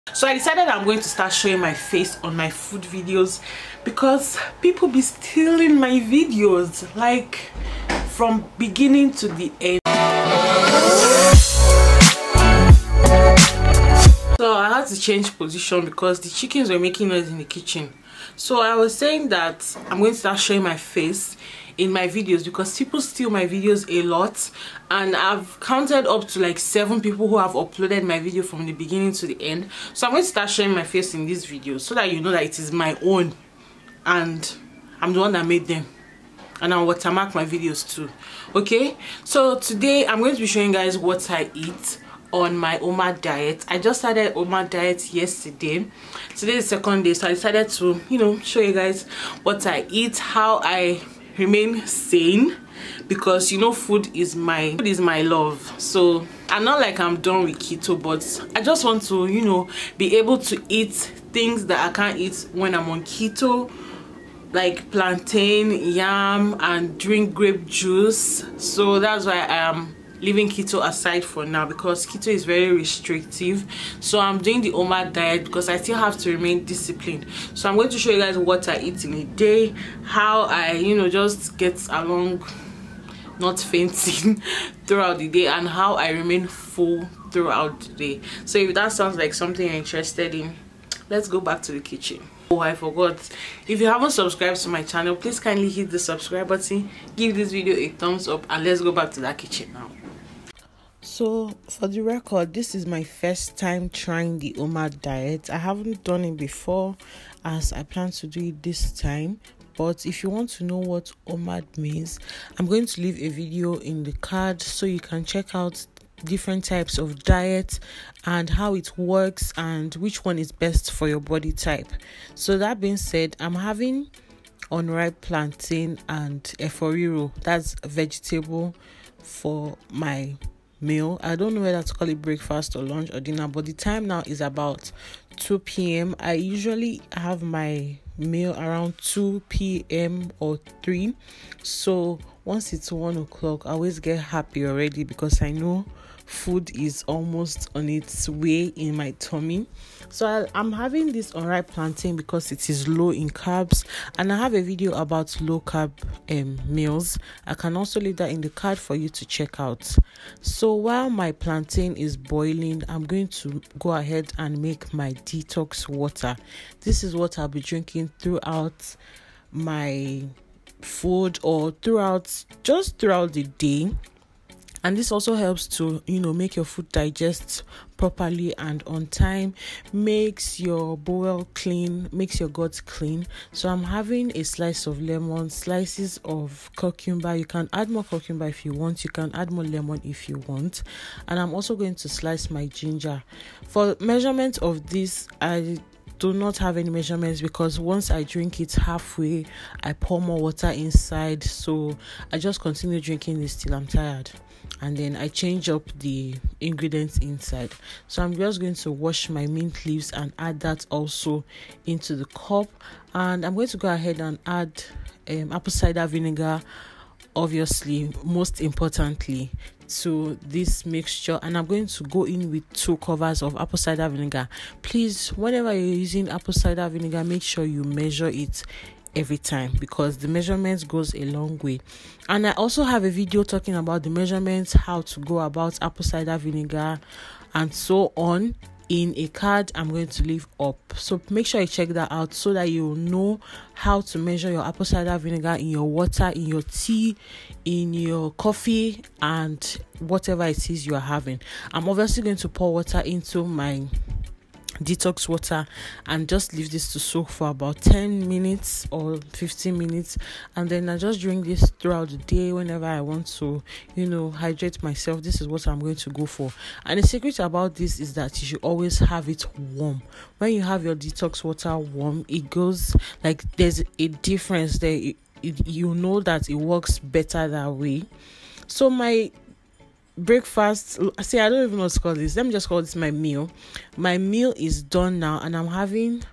So I decided I'm going to start showing my face on my food videos because people be stealing my videos, like from beginning to the end. So I had to change position because the chickens were making noise in the kitchen. So I was saying that I'm going to start showing my face in my videos because people steal my videos a lot, and I've counted up to like 7 people who have uploaded my video from the beginning to the end. So I'm going to start showing my face in these videos so that you know that it is my own and I'm the one that made them, and I'll watermark my videos too. Okay, so today I'm going to be showing you guys what I eat on my OMAD diet. I just started OMAD diet yesterday. Today is the 2nd day, so I decided to, show you guys what I eat, how I remain sane, because food is my love. So I'm not like I'm done with keto, but I just want to be able to eat things that I can't eat when I'm on keto, like plantain, yam, and drink grape juice. So that's why I am leaving keto aside for now, because keto is very restrictive. So I'm doing the OMAD diet because I still have to remain disciplined. So I'm going to show you guys what I eat in a day, how I just get along, not fainting throughout the day, and how I remain full throughout the day. So if that sounds like something you're interested in, let's go back to the kitchen. Oh, I forgot, if you haven't subscribed to my channel, please kindly hit the subscribe button, give this video a thumbs up, and let's go back to that kitchen now. So for the record, this is my first time trying the OMAD diet. I haven't done it before, as I plan to do it this time. But if you want to know what OMAD means, I'm going to leave a video in the card so you can check out different types of diet and how it works and which one is best for your body type. So that being said, I'm having unripe plantain and eforiro, that's a vegetable, for my meal. I don't know whether to call it breakfast or lunch or dinner, but the time now is about 2 p.m. I usually have my meal around 2 p.m. or 3. So once it's 1 o'clock, I always get happy already because I know food is almost on its way in my tummy. So I'm having this unripe plantain because it is low in carbs, and I have a video about low carb meals. I can also leave that in the card for you to check out. So while my plantain is boiling, I'm going to go ahead and make my detox water. This is what I'll be drinking throughout my food, or throughout the day. And this also helps to make your food digest properly and on time, makes your bowel clean, makes your gut clean. So I'm having a slice of lemon, slices of cucumber. You can add more cucumber if you want, you can add more lemon if you want. And I'm also going to slice my ginger. For measurement of this, I do not have any measurements because once I drink it halfway, I pour more water inside. So I just continue drinking this till I'm tired, and then I change up the ingredients inside. So I'm just going to wash my mint leaves and add that also into the cup. And I'm going to go ahead and add apple cider vinegar, obviously, most importantly, to this mixture. And I'm going to go in with 2 covers of apple cider vinegar. Please, whenever you're using apple cider vinegar, make sure you measure it every time, because the measurements goes a long way. And I also have a video talking about the measurements, how to go about apple cider vinegar and so on, in a card I'm going to leave up. So make sure you check that out so that you know how to measure your apple cider vinegar in your water, in your tea, in your coffee, and whatever it is you are having. I'm obviously going to pour water into my detox water and just leave this to soak for about 10 minutes or 15 minutes, and then I just drink this throughout the day whenever I want to hydrate myself. This is what I'm going to go for. And the secret about this is that you should always have it warm. When you have your detox water warm, it goes like there's a difference there. You know that it works better that way. So my breakfast, I don't even know what to call this. Let me just call this my meal. My meal is done now, and I'm having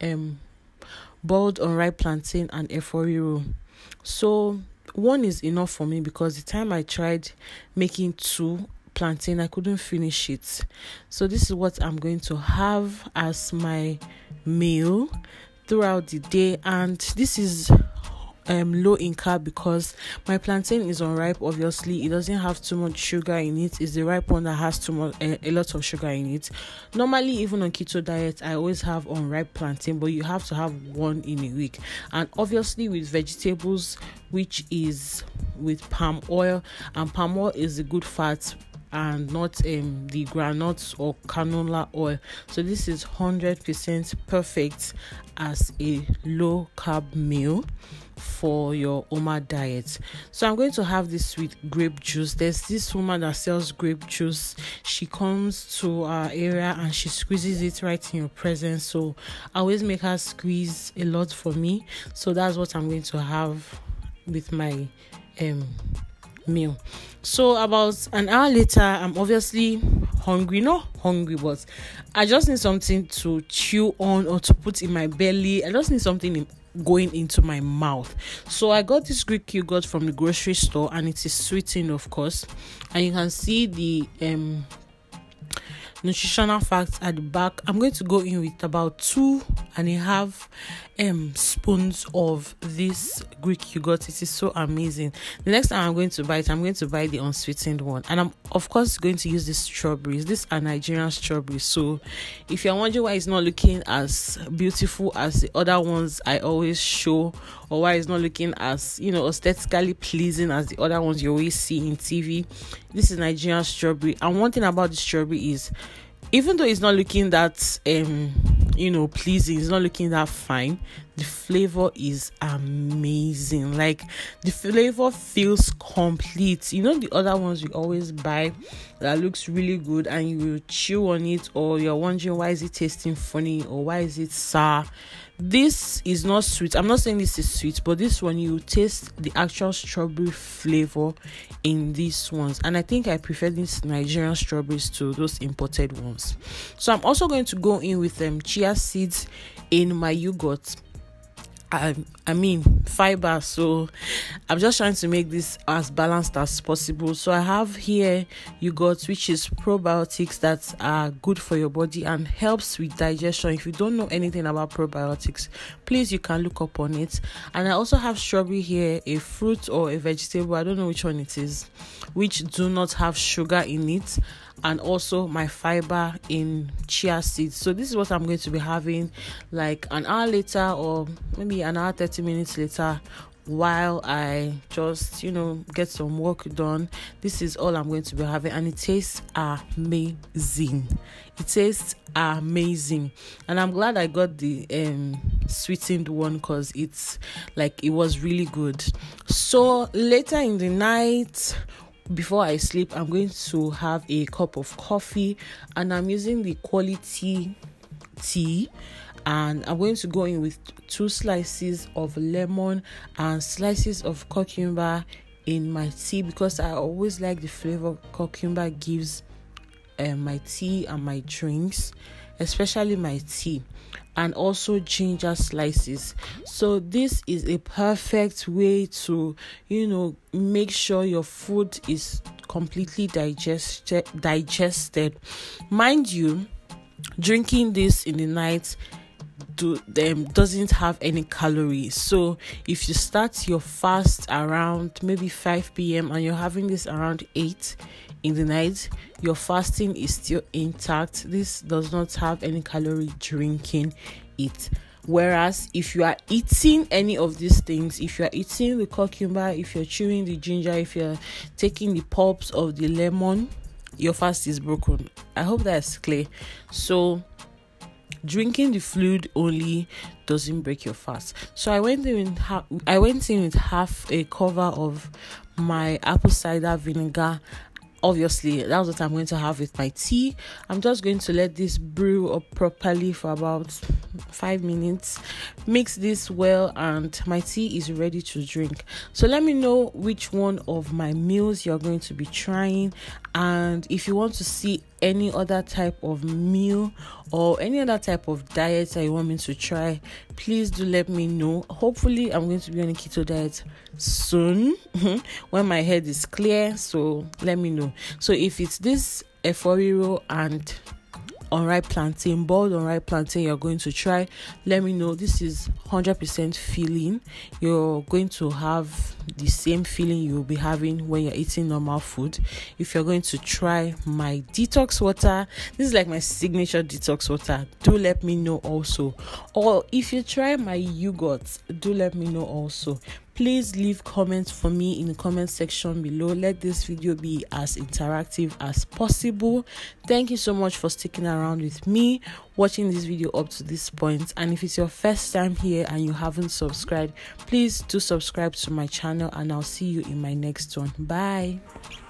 boiled unripe plantain and eforiro. So 1 is enough for me because the time I tried making 2 plantain. I couldn't finish it. So this is what I'm going to have as my meal throughout the day, and this is low in carb because my plantain is unripe. Obviously it doesn't have too much sugar in it. It's the ripe one that has too much a lot of sugar in it. Normally, even on keto diet, I always have unripe plantain, but you have to have one in a week. And obviously with vegetables, which is with palm oil, and palm oil is a good fat and not the granules or canola oil. So this is 100% perfect as a low carb meal for your OMAD diet. So I'm going to have this with grape juice. There's this woman that sells grape juice. She comes to our area and she squeezes it right in your presence. So I always make her squeeze a lot for me. So that's what I'm going to have with my meal. So about an hour later, I'm obviously hungry. Not hungry, but I just need something to chew on or to put in my belly. I just need something going into my mouth. So I got this Greek yogurt from the grocery store, and it is sweetened, of course, and you can see the nutritional facts at the back. I'm going to go in with about 2.5 spoons of this Greek yogurt. It is so amazing. The next time I'm going to buy it, I'm going to buy the unsweetened one, and I'm of course going to use these strawberries. These are Nigerian strawberries. So if you're wondering why it's not looking as beautiful as the other ones I always show, or why it's not looking as aesthetically pleasing as the other ones you always see in TV, this is Nigerian strawberry. And one thing about the strawberry is, even though it's not looking that pleasing, it's not looking that fine, the flavor is amazing. Like, the flavor feels complete. The other ones we always buy that looks really good and you will chew on it, or you're wondering why is it tasting funny, or why is it sour. This is not sweet. I'm not saying this is sweet, but this one, you taste the actual strawberry flavor in these ones. And I think I prefer these Nigerian strawberries to those imported ones. So I'm also going to go in with chia seeds in my yogurt. I mean fiber, so I'm just trying to make this as balanced as possible. So I have here yogurt, which is probiotics that are good for your body and helps with digestion. If you don't know anything about probiotics, please, you can look up on it. And I also have strawberry here, a fruit or a vegetable, I don't know which one it is, which do not have sugar in it, and also my fiber in chia seeds. So this is what I'm going to be having like an hour later, or maybe an hour 30 minutes later, while I just get some work done. This is all I'm going to be having, and it tastes amazing. It tastes amazing, and I'm glad I got the sweetened one, because it's like, it was really good. So later in the night, before I sleep, I'm going to have a cup of coffee, and I'm using the quality tea, and I'm going to go in with 2 slices of lemon and slices of cucumber in my tea, because I always like the flavor cucumber gives my tea and my drinks, especially my tea, and also ginger slices. So this is a perfect way to make sure your food is completely digested. Mind you, drinking this in the night doesn't have any calories. So if you start your fast around maybe 5 p.m. and you're having this around 8 in the night, your fasting is still intact. This does not have any calorie drinking it. Whereas if you are eating any of these things, if you are eating the cucumber, if you're chewing the ginger, if you're taking the pulps of the lemon, your fast is broken. I hope that's clear. So drinking the fluid only doesn't break your fast. So I went in with half a cover of my apple cider vinegar. Obviously, that's what I'm going to have with my tea. I'm just going to let this brew up properly for about 5 minutes. Mix this well and my tea is ready to drink. So let me know which one of my meals you're going to be trying, and if you want to see any other type of meal or any other type of diet that you want me to try, please do let me know. Hopefully I'm going to be on a keto diet soon when my head is clear, so let me know. So if it's this efforiro and unripe plantain, boiled unripe plantain you're going to try, let me know. This is 100% filling. You're going to have the same feeling you'll be having when you're eating normal food. If you're going to try my detox water, this is like my signature detox water, do let me know also. Or if you try my yogurt, do let me know also. Please leave comments for me in the comment section below. Let this video be as interactive as possible. Thank you so much for sticking around with me, watching this video up to this point. And if it's your first time here and you haven't subscribed, please do subscribe to my channel, and I'll see you in my next one. Bye.